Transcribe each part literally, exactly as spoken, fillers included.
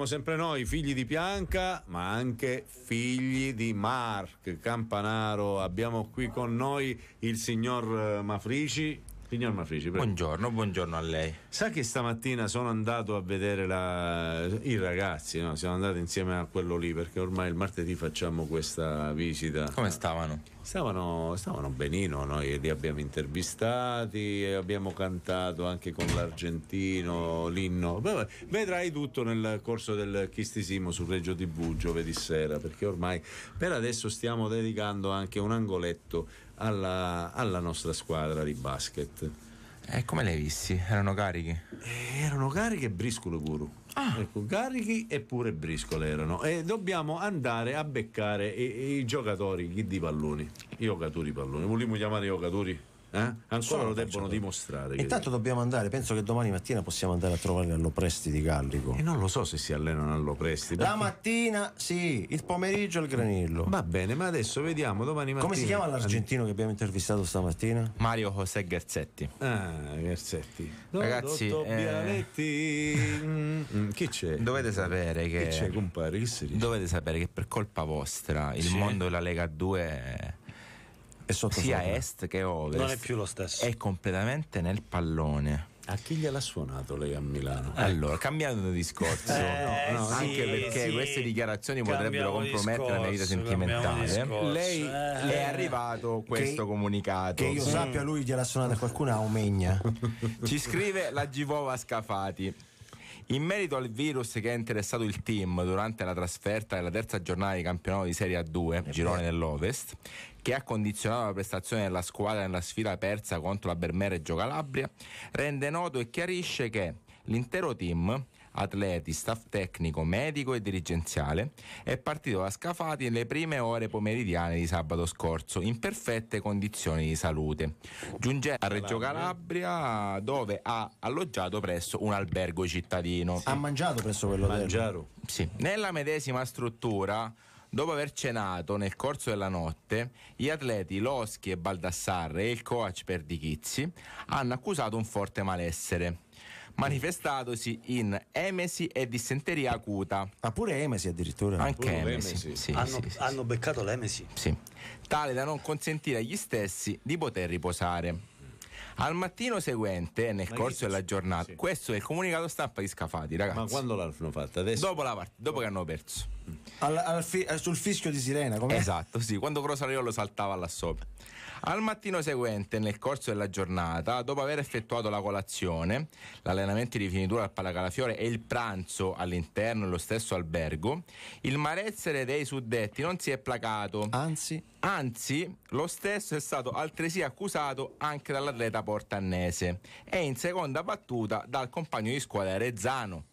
siamo sempre noi, figli di Pianca, ma anche figli di Mark Campanaro. Abbiamo qui con noi il signor Mafrici. Signor Mafrici, prego. Buongiorno, buongiorno a lei. Sa che stamattina sono andato a vedere la... i ragazzi, no? Siamo andati insieme a quello lì, perché ormai il martedì facciamo questa visita. Come stavano? Stavano, stavano benino, noi li abbiamo intervistati, abbiamo cantato anche con l'argentino l'inno. Beh, vedrai tutto nel corso del Chistisimo su Reggio ti vu giovedì sera, perché ormai per adesso stiamo dedicando anche un angoletto alla, alla nostra squadra di basket. E come li hai visti? Erano carichi? Eh, erano carichi e briscolo pure. Ah. Ecco, carichi e pure briscole erano. E dobbiamo andare a beccare i, i giocatori chi di palloni, i giocatori palloni. Vogliamo chiamare i giocatori? Eh? Ancora Sono lo debbono dimostrare. Intanto dobbiamo andare, penso che domani mattina possiamo andare a trovarli all'Opresti di Gallico. E non lo so se si allenano all'Opresti. Perché... La mattina sì, il pomeriggio al Granillo. Va bene, ma adesso vediamo domani mattina. Come si chiama l'argentino che abbiamo intervistato stamattina? Mario José Gerzetti. Ah, Gerzetti. Ragazzi, eh... mm, chi c'è? Dovete sapere che Chi c'è, compare? Chi si dice? Dovete sapere che per colpa vostra il sì. mondo della Lega due è... È sotto sia sopra. est che ovest, non è più lo stesso, è completamente nel pallone. A chi gliel'ha suonato lei a Milano? Allora, cambiando di discorso, eh, no, no, sì, anche perché sì. queste dichiarazioni potrebbero Cambiamo compromettere la mia vita discorso, sentimentale. cambiamo Lei discorso. le è arrivato questo che, comunicato. Che io sappia, lui gliel'ha suonata qualcuno a Omegna. Ci scrive la Givova Scafati. In merito al virus che ha interessato il team durante la trasferta della terza giornata di campionato di Serie A due, girone dell'Ovest, che ha condizionato la prestazione della squadra nella sfida persa contro la Bermereggio Calabria, rende noto e chiarisce che l'intero team, atleti, staff tecnico, medico e dirigenziale, è partito da Scafati nelle prime ore pomeridiane di sabato scorso in perfette condizioni di salute, giungendo a Reggio Calabria dove ha alloggiato presso un albergo cittadino. Ha mangiato presso quell'hotel? Mangiaro. Sì. Nella medesima struttura, dopo aver cenato nel corso della notte, gli atleti Loschi e Baldassarre e il coach Perdichizzi hanno accusato un forte malessere, manifestatosi in emesi e dissenteria acuta. Ah, pure emesi addirittura? Anche Pure emesi, emesi. sì, hanno, sì, sì, hanno beccato l'emesi, sì, tale da non consentire agli stessi di poter riposare. Al mattino seguente, nel Ma corso chi- della giornata, sì. questo è il comunicato stampa di Scafati, ragazzi. Ma quando l'hanno fatta? Adesso? Dopo la part- dopo che hanno perso. Al, al fi- sul fischio di sirena, com'è? Esatto, sì, quando Crosariolo saltava là sopra. Al mattino seguente, nel corso della giornata, dopo aver effettuato la colazione, l'allenamento di rifinitura al Palacalafiore e il pranzo all'interno dello stesso albergo, il malessere dei suddetti non si è placato. Anzi, Anzi, lo stesso è stato altresì accusato anche dall'atleta portannese e in seconda battuta dal compagno di squadra Rezzano.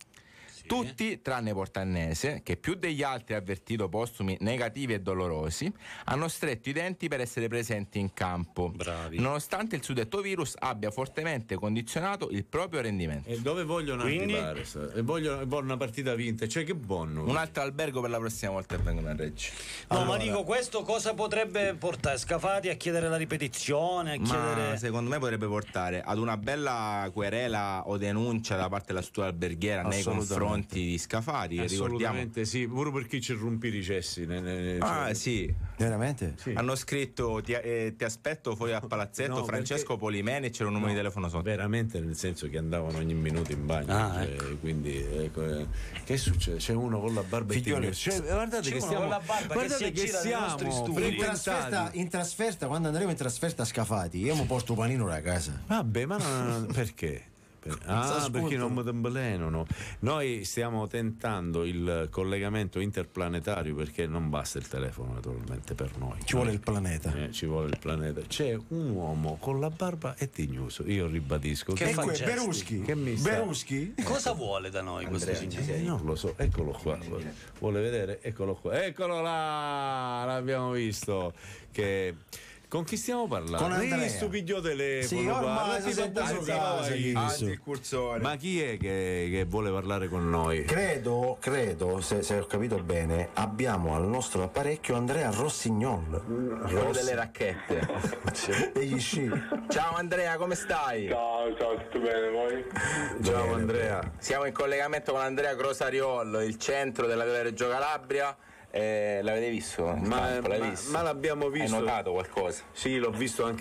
Tutti, tranne Portannese, che più degli altri ha avvertito postumi negativi e dolorosi, hanno stretto i denti per essere presenti in campo, bravi, nonostante il suddetto virus abbia fortemente condizionato il proprio rendimento. E dove vogliono Quindi? arrivare? E vogliono, vogliono una partita vinta, cioè che buono. Un altro albergo per la prossima volta che vengono a Reggio. no, Allora. ma dico, questo cosa potrebbe portare Scafati a chiedere la ripetizione, a chiedere... Ma secondo me potrebbe portare ad una bella querela o denuncia da parte della struttura alberghiera nei confronti di Scafati, ricordiamo. Assolutamente sì, pure perché ci rompi i ricessi. Ne, ne, Ah cioè, sì, veramente? sì. hanno scritto ti, eh, ti aspetto fuori al palazzetto, No, Francesco perché- Polimeni, e c'era un numero No, di telefono sotto. veramente, nel senso che andavano ogni minuto in bagno. Ah, cioè, quindi ecco, eh, che succede? C'è uno con la barba e Figlioli, tigre. Cioè, guardate c'è che uno stiamo con la barba che guardate si che aggira nei nostri siamo studi. In trasferta, frequentati. in trasferta, quando andremo in trasferta a Scafati, io mi porto panino da casa. Vabbè, ma no, no, perché? Per- Ah, spunto. perché non mi tembelenano. Noi stiamo tentando il collegamento interplanetario perché non basta il telefono naturalmente per noi. Ci vuole il planeta. Eh, ci vuole il planeta. C'è un uomo con la barba e tignoso. Io ribadisco. Che E fa que- gesti? Beruschi. Che mi sta- Beruschi? Cosa vuole da noi questo Andrea, signore? ci sei? Eh, non lo so, eccolo qua. Vuole vedere? Eccolo qua. Eccolo là! L'abbiamo visto. Che Con chi stiamo parlando? Con Andrea. Ehi, stupidio telefono. Sì, ormai parla, si ti sente fa su pure casa, io. chi- Alzi il cursore. Ma chi è che, che vuole parlare con noi? Credo, credo, se, se ho capito bene, abbiamo al nostro apparecchio Andrea Rossignol. Quello delle racchette. Degli sci. Ciao Andrea, come stai? Ciao, ciao, tutto bene voi? Ciao Bene, Andrea. Siamo in collegamento con Andrea Crosariol, il centro della Villa Reggio Calabria. Eh, l'avete visto? in Ma, campo? L'hai ma- visto? ma l'abbiamo visto. Hai notato qualcosa? Sì, l'ho visto anche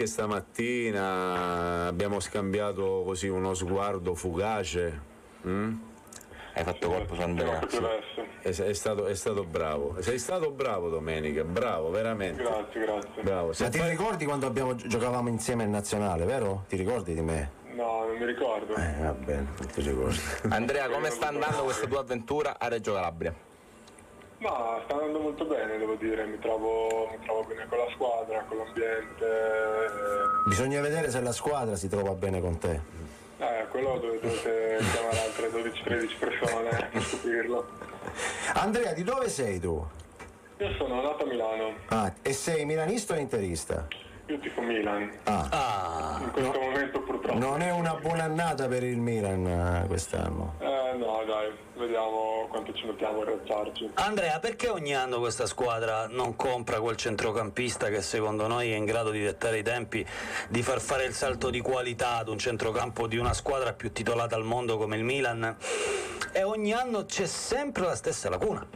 stamattina. Abbiamo scambiato così uno sguardo fugace. Mm? Hai fatto colpo su Andrea? Più adesso. È, è stato, è stato bravo. Sei stato bravo domenica, bravo, veramente. Grazie, grazie. Bravo. Ma Se ti fai- ricordi quando abbiamo gi- giocavamo insieme in nazionale, vero? Ti ricordi di me? No, non mi ricordo. Eh, va bene, non ti ricordi. Andrea, come sta andando questa tua avventura a Reggio Calabria? Ma sta andando molto bene, devo dire. Mi trovo, mi trovo bene con la squadra, con l'ambiente. eh, Bisogna vedere se la squadra si trova bene con te. Eh, quello dove dovete chiamare altre dodici tredici persone per scoprirlo. Andrea, di dove sei tu? Io sono nato a Milano. Ah, e sei milanista o interista? Io tifo Milan. Ah, Ah, In questo momento purtroppo. non è una buona annata per il Milan eh, quest'anno. Eh, no, dai, vediamo quanto ci mettiamo a rialzarci. Andrea, perché ogni anno questa squadra non compra quel centrocampista che secondo noi è in grado di dettare i tempi, di far fare il salto di qualità ad un centrocampo di una squadra più titolata al mondo come il Milan? E ogni anno c'è sempre la stessa lacuna.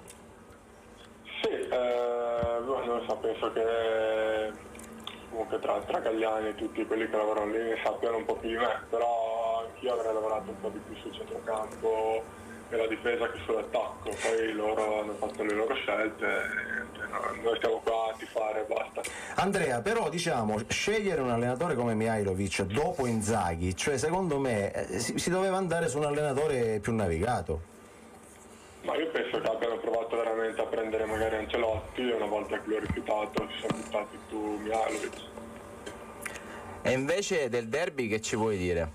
Sì, eh, boh, non so, penso che comunque tra, tra Gagliani e tutti quelli che lavorano lì ne sappiano un po' più di me, però anch'io avrei lavorato un po' di più sul centrocampo e la difesa che sull'attacco, poi loro hanno fatto le loro scelte e no, noi stiamo qua a tifare e basta. Andrea, però diciamo, scegliere un allenatore come Mihajlovic dopo Inzaghi, cioè secondo me eh, si, si doveva andare su un allenatore più navigato. Ma io penso che abbiano provato veramente a prendere magari Ancelotti e una volta che l'ho rifiutato si sono buttati su Mihajlovic. E invece del derby che ci vuoi dire?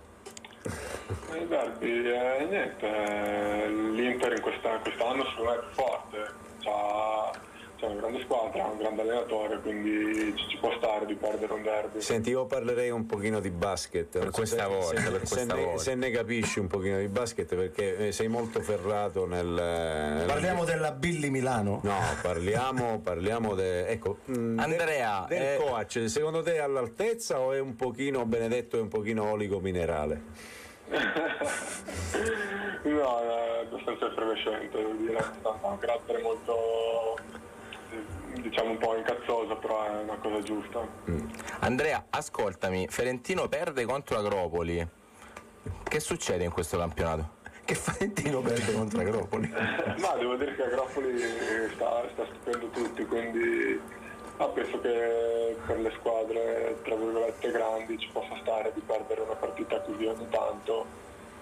Il derby, eh, niente, eh, l'Inter in questa, quest'anno secondo me è più forte, c'ha, c'ha una grande squadra, un grande allenatore, quindi ci, ci può stare di perdere un derby. Senti, io parlerei un pochino di basket. Non so questa se- volta, se, per se questa ne, volta. se ne capisci un pochino di basket perché eh, sei molto ferrato nel... Parliamo della Billy Milano? No, parliamo, parliamo de, ecco, mh, Andrea, del, del eh, coach, secondo te è all'altezza o è un pochino Benedetto, è un pochino oligominerale? No, è abbastanza effervescente, devo dire, ha un carattere molto, diciamo un po' incazzoso, però è una cosa giusta. Andrea, ascoltami, Ferentino perde contro Agropoli. Che succede in questo campionato? Che Valentino perde contro Agropoli. Ma devo dire che Agropoli sta, sta stupendo tutti, quindi ah, penso che per le squadre tra virgolette grandi ci possa stare di perdere una partita così ogni tanto.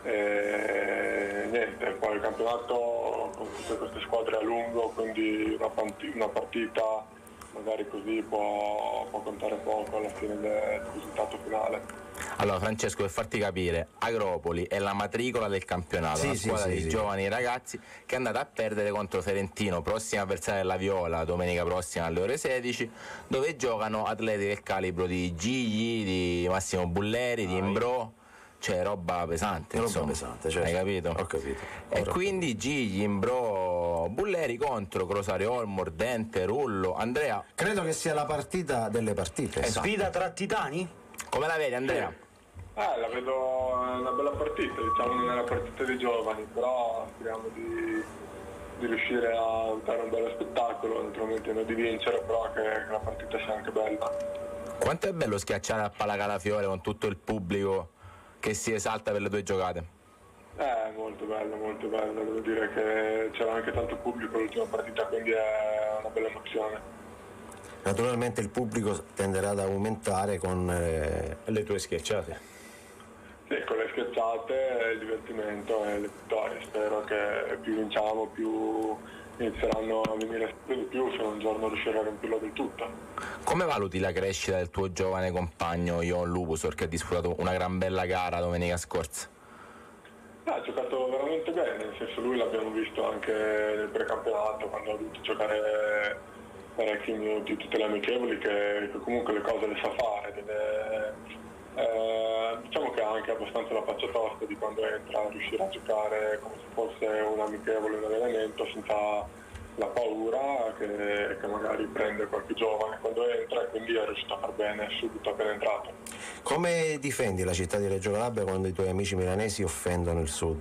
E niente, poi il campionato con tutte queste squadre è a lungo, quindi una, panti- una partita magari così può, può contare poco alla fine del risultato finale. Allora Francesco, per farti capire, Agropoli è la matricola del campionato, Sì, una sì, squadra sì, di sì. giovani ragazzi che è andata a perdere contro Ferentino, prossima avversaria della Viola, domenica prossima alle ore sedici, dove giocano atleti del calibro di Gigli, di Massimo Bulleri, di Imbro, cioè roba pesante, Roba insomma. pesante, certo. Hai capito? Ho capito. E Ora- quindi Gigli, Imbro, Bulleri contro Crosariol, Mordente, Rullo. Andrea, Credo che sia la partita delle partite. Esatto. Sfida tra titani? come la vedi Andrea? Eh, la vedo una bella partita, diciamo non è la partita dei giovani, però speriamo di, di riuscire a dare un bello spettacolo, naturalmente non di vincere, però che, che la partita sia anche bella. Quanto è bello schiacciare a palla Calafiore con tutto il pubblico che si esalta per le tue giocate? Eh, molto bello, molto bello, devo dire che c'era anche tanto pubblico l'ultima partita, quindi è una bella emozione. Naturalmente il pubblico tenderà ad aumentare con eh, Le tue schiacciate. Sì, con le schiacciate, il divertimento e le vittorie, spero che più vinciamo più inizieranno a venire sempre di più se un giorno riuscirò a riempirlo del tutto. Come valuti la crescita del tuo giovane compagno Ion Lupusor che ha disputato una gran bella gara domenica scorsa? Ha giocato veramente bene, nel senso lui l'abbiamo visto anche nel precampionato quando ha dovuto giocare parecchi minuti tutte le amichevoli, che, che comunque le cose le sa fare, deve, eh, diciamo che ha anche abbastanza la faccia tosta di quando entra a riuscire a giocare come se fosse un amichevole, un allenamento, senza la paura che, che magari prende qualche giovane quando entra, e quindi è riuscito a far bene subito appena entrato. Come difendi la città di Reggio Calabria quando i tuoi amici milanesi offendono il sud?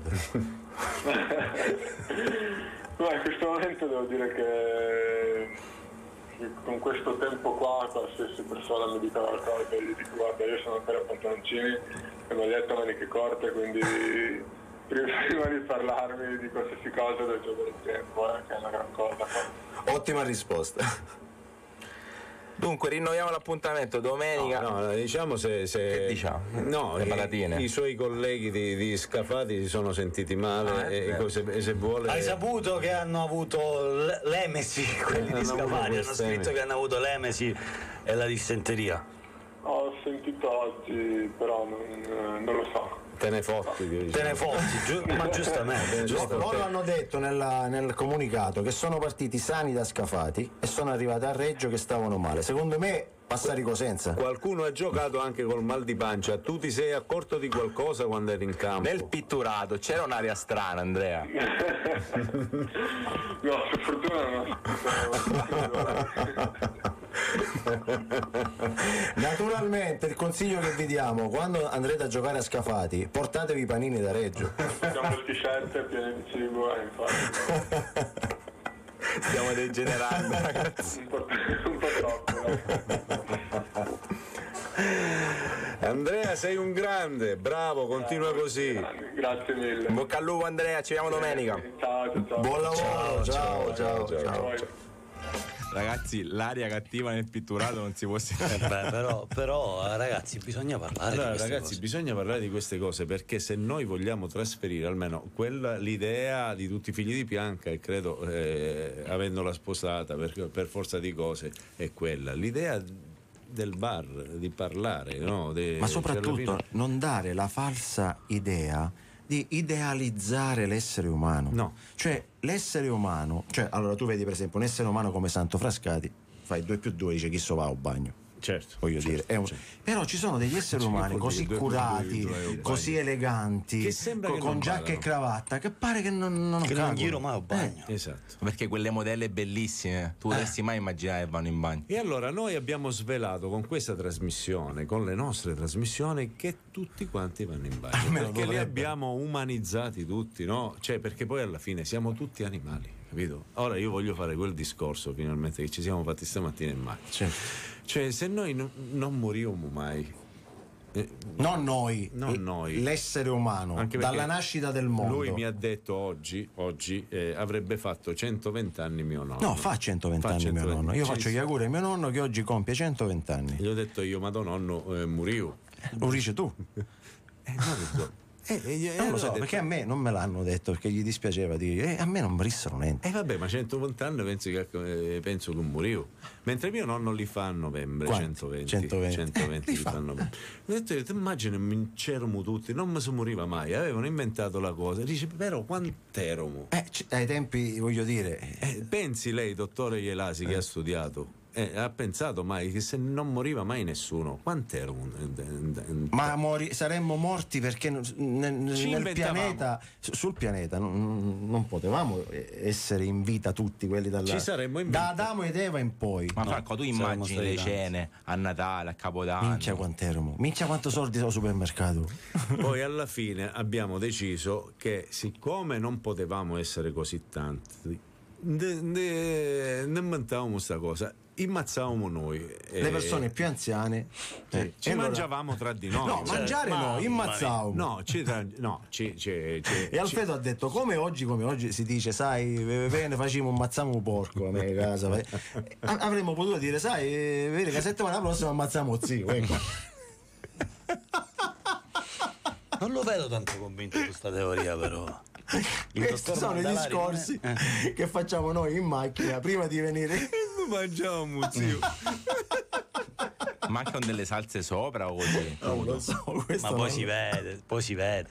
No, in questo momento devo dire che, che con questo tempo qua qualsiasi persona mi dica qualcosa, gli dico guarda, io sono ancora a pantaloncini e maglietta a maniche corte, quindi prima di parlarmi di qualsiasi cosa del gioco del tempo, eh, che è una gran cosa. Ottima risposta. Dunque rinnoviamo l'appuntamento domenica. No, no, diciamo se, se Che diciamo? no, Le i, patatine. i suoi colleghi di, di Scafati si sono sentiti male Ah, e, vero. se, e se vuole Hai saputo che hanno avuto l- l'emesi, quelli Hanno di avuto Scafati, hanno queste scritto emesi. che hanno avuto l'emesi e la dissenteria. Ho sentito oggi, però non, non lo so. te ne fotti, diciamo. Te ne fotti, giu- ma giustamente, giustamente. Loro hanno detto nella- nel comunicato che sono partiti sani da Scafati e sono arrivati a Reggio che stavano male. Secondo me passa Ricosenza. Qualcuno ha giocato anche col mal di pancia. Tu ti sei accorto di qualcosa quando eri in campo? Nel pitturato c'era un'aria strana, Andrea. No, per fortuna no. Naturalmente il consiglio che vi diamo: quando andrete a giocare a Scafati portatevi i panini da Reggio. Abbiamo le t-shirt piene di cibo, eh, infatti. Stiamo degenerando, ragazzi. Un po', un po' troppo. Eh. Andrea, sei un grande, bravo, continua così. Grazie mille. In bocca al lupo, Andrea, ci vediamo domenica. Ciao, ciao, ciao. Buon lavoro, ciao, ciao, ciao. Ciao. Ragazzi, l'aria cattiva nel pitturato non si può sentire. Eh beh, però, però eh, ragazzi, bisogna parlare Allora, di queste ragazzi, cose. bisogna parlare di queste cose, perché se noi vogliamo trasferire almeno quella, l'idea di tutti i figli di Pianca, e credo eh, avendola sposata per, per forza di cose, è quella, l'idea del bar, di parlare, no? De, Ma cioè, alla soprattutto fine- non dare la falsa idea di idealizzare l'essere umano. No. Cioè l'essere umano, cioè allora tu vedi per esempio un essere umano come Santo Frascati, fai due più due, dice chi so va al bagno. certo, Voglio certo, dire, è un- certo. però ci sono degli esseri Ci umani vuol così dire, due più curati, due, due, due, così due. eleganti, Che sembra co- che con non giacca vadano. e cravatta, che pare che non, non Che non cagano. giro mai a bagno. Esatto. Perché quelle modelle bellissime, tu potresti mai immaginare che vanno in bagno. E allora noi abbiamo svelato con questa trasmissione, con le nostre trasmissioni, che tutti quanti vanno in bagno, Almeno perché li dovrebbero. abbiamo umanizzati tutti, no? Cioè, perché poi alla fine siamo tutti animali, capito? Ora io voglio fare quel discorso finalmente che ci siamo fatti stamattina in macchina. Cioè, Cioè, se noi no- non moriremo mai, eh, non noi, Non l- noi. l'essere umano, anche perché dalla nascita del mondo. lui mi ha detto oggi, oggi eh, avrebbe fatto centoventi anni mio nonno. No, fa centoventi Fa anni mio centoventi. nonno. Io Sì, faccio sì. gli auguri a mio nonno che oggi compie centoventi anni. Gli ho detto io, ma tuo nonno eh, muriu. Lo dici tu? Eh, no, ho detto, eh, eh, eh, Non lo allora so, ho detto, perché a me non me l'hanno detto perché gli dispiaceva di eh, a me non morissero niente. Eh vabbè, ma centoventi anni penso che, eh, penso che muriu. Mentre mio nonno li fa a novembre, Quanti? centoventi. centoventi. centoventi Li li fa. fanno a novembre. Ho detto, io, ti immagini, mi c'erano tutti, non mi si moriva mai, avevano inventato la cosa. Dice, però quant'erano? Eh, c- ai tempi voglio dire, Eh, pensi lei, dottore Ielasi, che ha studiato, eh, ha pensato mai che se non moriva mai nessuno, quant'erano? ma mori- saremmo morti perché n- nel, Ci nel inventavamo. pianeta, su- sul pianeta non, non potevamo essere in vita tutti quelli dalla, Ci saremmo da inventati. Adamo ed Eva in poi. Ma Franco, tu saremmo immagini stati le tanti. cene a Natale, a Capodanno. Minchia quant'erano, minchia quanto soldi al supermercato. Poi alla fine abbiamo deciso che siccome non potevamo essere così tanti, ne, ne, ne inventavamo questa cosa, immazzavamo noi. Le eh, persone più anziane eh, ci e allora- mangiavamo tra di noi. No, Cioè, mangiare no, immazzavamo. no, ci, tra- no, ci, ci, ci- E Alfredo ha detto come oggi, come oggi si dice, sai, bene, facciamo un mazzamo un porco a me a casa. A- avremmo potuto dire, sai, eh, vedi che la settimana prossima ammazziamo zio, ecco. Non lo vedo tanto convinto di questa teoria, però. Il Questi dottor sono i Mandalari discorsi non è- che facciamo noi in macchina prima di venire. Noi mangiavamo zio. Ma anche con delle salse sopra o così? Non lo so, questo Ma poi non- si vede, poi si vede.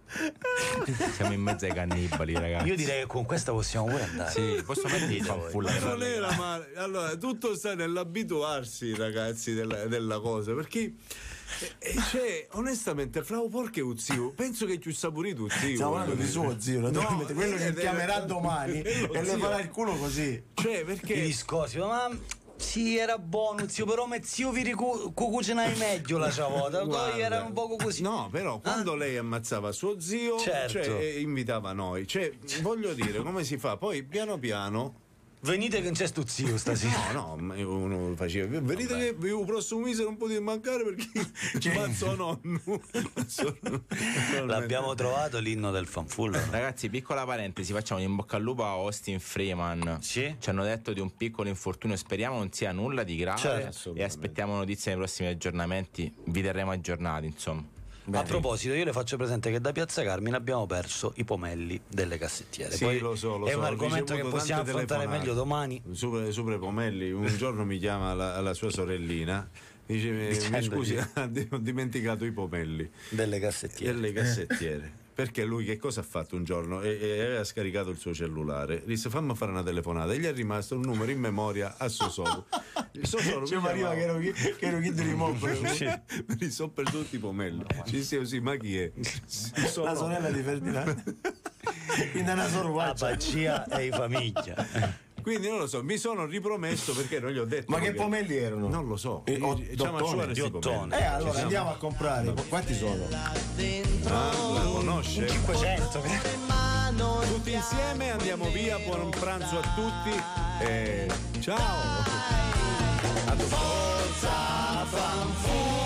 Siamo in mezzo ai cannibali, ragazzi. Io direi che con questa possiamo pure andare. Sì, posso mettere il fanfulla. Non era male. Allora, tutto sta nell'abituarsi, ragazzi, della, della cosa, perché eh, cioè, onestamente, Frau Porca è zio. Penso che ci saporito zio. Stiamo parlando di suo zio, naturalmente, quello che eh, chiamerà eh, domani e le zio. farà il culo così. Cioè, perché I discorsi, ma sì, era buono zio, però me zio vi ricu- cucinai meglio la ciavota, Guarda, poi era un poco così. No, però quando lei ammazzava suo zio, Certo. cioè, eh, invitava noi. Cioè, voglio dire, come si fa? Poi piano piano. Venite che non c'è sto zio stasera. No, no, ma uno faceva. Venite che il prossimo mese non potete mancare perché ci mazzo nonno. L'abbiamo trovato l'inno del fanfullo. Ragazzi, piccola parentesi, facciamo un in bocca al lupo a Austin Freeman. Sì. Ci hanno detto di un piccolo infortunio, speriamo non sia nulla di grave, Certo. e aspettiamo notizie nei prossimi aggiornamenti, vi terremo aggiornati, insomma. A proposito, io le faccio presente che da Piazza Carmine abbiamo perso i pomelli delle cassettiere. Sì, Poi lo so, lo è so, un ho argomento che ricevuto possiamo tante affrontare telefonate. meglio domani. Super, super Pomelli, un giorno mi chiama la, la sua sorellina, dice: mi, mi Dicendogli. scusi, ho dimenticato i pomelli Delle cassettiere. delle cassettiere. Perché lui che cosa ha fatto un giorno? E, e aveva scaricato il suo cellulare, disse: fammi fare una telefonata, e gli è rimasto un numero in memoria a Sosolo. Il Sosolo Cioè, mi ma arriva che ero chi, che ero chi di rimopere. me li so perduti i pomelli. Ci sia così, ma chi è? La sorella di Ferdinando. Quindi è una La sorvaccia. Bacia e i famiglia. Quindi non lo so, mi sono ripromesso perché non gli ho detto. Ma che perché- pomelli erano? Non lo so. Eh, o- Diciamo a dottone, Ciuare sti diottone. pomelli. Eh, allora andiamo a comprare. Quanti sono? Ah, la conosce? cinquecento. Tutti insieme andiamo via, buon pranzo a tutti e ciao! Forza fanfulla.